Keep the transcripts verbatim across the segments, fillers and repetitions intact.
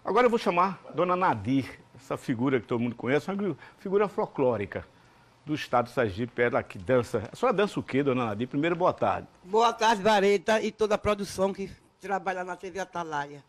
Agora eu vou chamar Dona Nadir, essa figura que todo mundo conhece, uma figura folclórica do estado de Sergipe, ela que dança. A senhora dança o quê, Dona Nadir? Primeiro, boa tarde. Boa tarde, Vareta, e toda a produção que trabalha na T V Atalaia.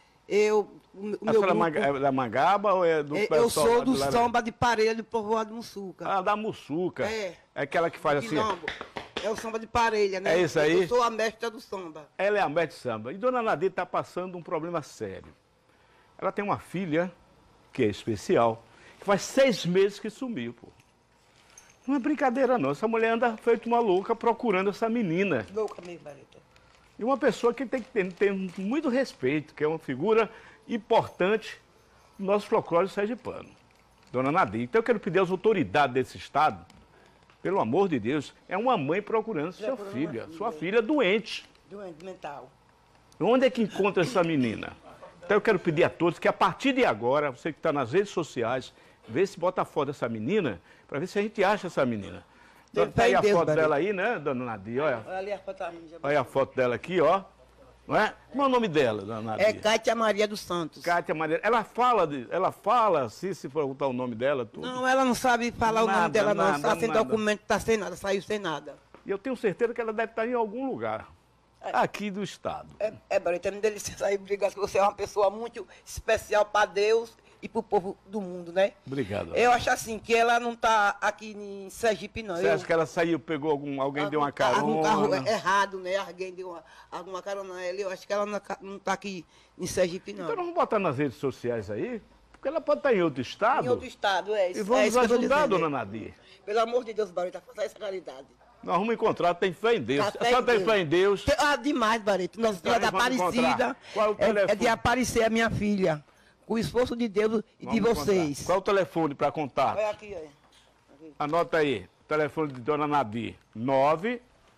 Eu, o, o a meu senhora grupo, é da Mangaba ou é do eu, pessoal? eu sou do lá- samba de parelha do povoado Mussuca. Ah, da Mussuca. É. É aquela que faz assim. Quilombo. É o samba de parelha, né? É isso aí? Eu sou a mestra do samba. Ela é a mestre de samba. E Dona Nadir está passando um problema sério. Ela tem uma filha, que é especial, que faz seis meses que sumiu, pô. Não é brincadeira, não. Essa mulher anda feito uma louca procurando essa menina. Louca mesmo, Vareta. E uma pessoa que tem que ter, ter muito respeito, que é uma figura importante do nosso folclore sergipano. Dona Nadir. Então eu quero pedir às autoridades desse estado, pelo amor de Deus, é uma mãe procurando sua procurando filha, uma sua filha. filha doente. Doente mental. Onde é que encontra essa menina? Então eu quero pedir a todos que a partir de agora, você que está nas redes sociais, vê se bota a foto dessa menina, para ver se a gente acha essa menina. Tem Tá aí fé a em Deus, foto Barreto. dela aí, né, Dona Nadir? Olha, Olha ali a foto. olha a foto dela aqui, ó. Não é? Como é o nome dela, Dona Nadir? É Cátia Maria dos Santos. Cátia Maria. Ela fala, de, ela fala, se se perguntar o nome dela, tudo. Não, ela não sabe falar o Nada, nome dela, não. nada, Está sem nada. documento, está sem nada, saiu sem nada. E eu tenho certeza que ela deve estar em algum lugar aqui do estado. É, é Barreto, me dê licença aí, obrigado, que você é uma pessoa muito especial para Deus e para o povo do mundo, né? Obrigado. Eu acho assim, que ela não está aqui em Sergipe, não. Você Eu- acha que ela saiu, pegou algum, alguém deu uma algum carro- carona? Algum carro errado, né? Alguém deu uma, alguma carona a ela. Eu acho que ela não está aqui em Sergipe, não. Então nós vamos botar nas redes sociais aí, porque ela pode estar em outro estado. Em outro estado, é isso. E é vamos isso que eu tô ajudar, dizendo. Dona Nadir. Pelo amor de Deus, Barreto, faça essa caridade. Nós vamos encontrar, tem fé em Deus. Tá, A fé senhora em tem Deus. fé em Deus. Ah, demais, Barreto. Nossa Senhora da Então, vamos Aparecida. encontrar. Qual é o É, é telefone? de aparecer a minha filha. Com o esforço de Deus e de Vamos vocês. encontrar. Qual é o telefone para contato? Olha aqui, olha. Aqui. Anota aí. O telefone de Dona Nadir. nove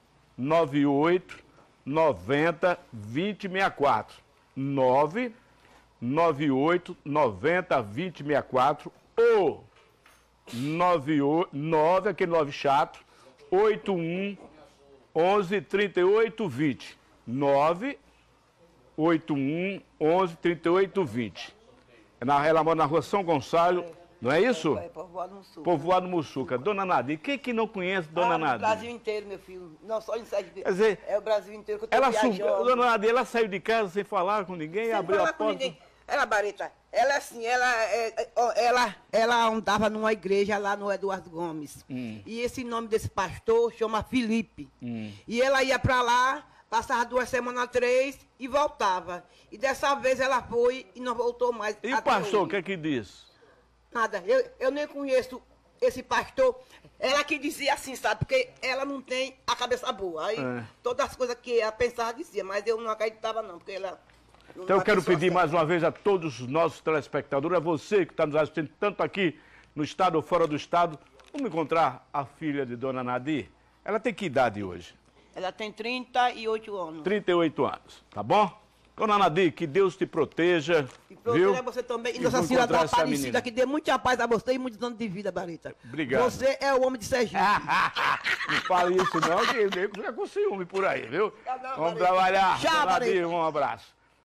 nove oito noventa vinte sessenta e quatro. nove nove oito noventa vinte sessenta e quatro ou nove, aquele nove chato, oito um onze trinta e oito vinte. nove oito um onze trinta e oito vinte. É na, ela mora na rua São Gonçalo, não é isso? É, povoado no sul. Povoado Mussuca. Dona Nadir, quem que não conhece Dona Ah, Nadir? O Brasil inteiro, meu filho. Não só em Sergipe. Quer dizer, é o Brasil inteiro que eu tô Ela, su- viajando. Dona Nadir, ela saiu de casa sem falar com ninguém, Sem abriu falar a com porta. ninguém. Ela, Bareta, ela assim, ela, é, é, ó, ela, ela andava numa igreja lá no Eduardo Gomes. Hum. E esse nome desse pastor chama Felipe. Hum. E ela ia pra lá, passava duas semanas, três, e voltava. E dessa vez ela foi e não voltou mais. E o até pastor, o hoje. que é que diz? Nada, eu, eu nem conheço esse pastor. Ela que dizia assim, sabe? Porque ela não tem a cabeça boa. Aí É. todas as coisas que ela pensava dizia, mas eu não acreditava não, porque ela... não Então é eu quero pessoa pedir séria. mais uma vez a todos os nossos telespectadores, a você que está nos assistindo tanto aqui no estado ou fora do estado, vamos encontrar a filha de Dona Nadir. Ela tem que idade hoje? Ela tem trinta e oito anos. trinta e oito anos, tá bom? Dona Nadir, que Deus te proteja, E viu? proteja você também. E E Nossa vamos Senhora da encontrar essa Aparecida, menina. que dê muita paz a você e muitos anos de vida, Bareta. Obrigado. Você é o homem de Sergipe. Não fale isso não, que nego fica com ciúme por aí, viu? Tá bom, Vamos Maria. trabalhar. Tchau, Dona Nadir, Maria. um abraço.